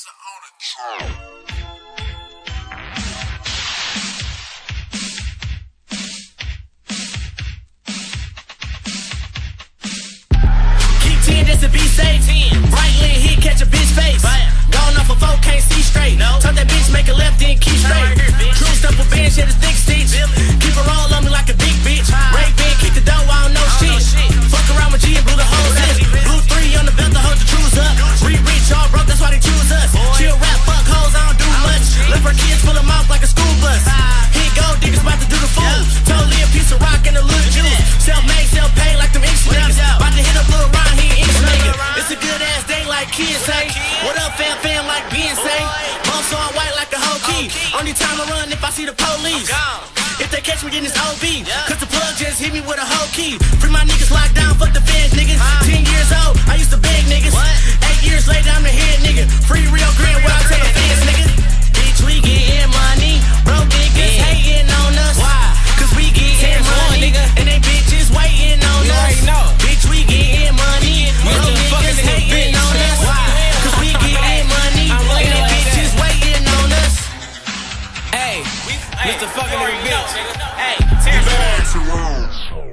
on a track. Keep 10 just to be safe. Right lane hit, catch a bitch face. Gone off a 4, can't see straight. Turn that bitch, make a left, then keep straight. Cruised up a bench, hit a thick stitch. Keep her all on me like a big bitch. Ray Ban, kick the dough, I don't know shit. Fuck around with G and blew the whole zip. Blue 3 on the belt to hold the truths up. We rich, all broke, that's why they choose us. Chill rap, fuck hoes, I don't do much. Left her kids full of mouth like a school bus. Hit gold diggers about to do the fool. Totally a piece of rock and a little juice. Self-made, self-paid like them Inch niggas. About to hit up Lil Ron, he an Inch nigga. It's a good ass day like kids say. What up, fam, fam, like Ben say. Bumps on white like a whole key. Only time I run if I see the police. If they catch me, then it's OB. Cause the plug just hit me with a whole key. Free my niggas locked down, fuck the feds, niggas. 10 years old, I used to beg niggas. 8 years later, I'm the head nigga. Free Rio Grande, what I tell the fans, nigga. Bitch, we gettin' money. Broke niggas hating on us. Why? Cause we gettin' money. And they bitches waiting on us. Bitch, we gettin' money. Broke niggas hating on us. Why? Cause we gettin' money. And they bitches waiting on us. Hey, Mr. Fucking nigga bitch. Hey, tear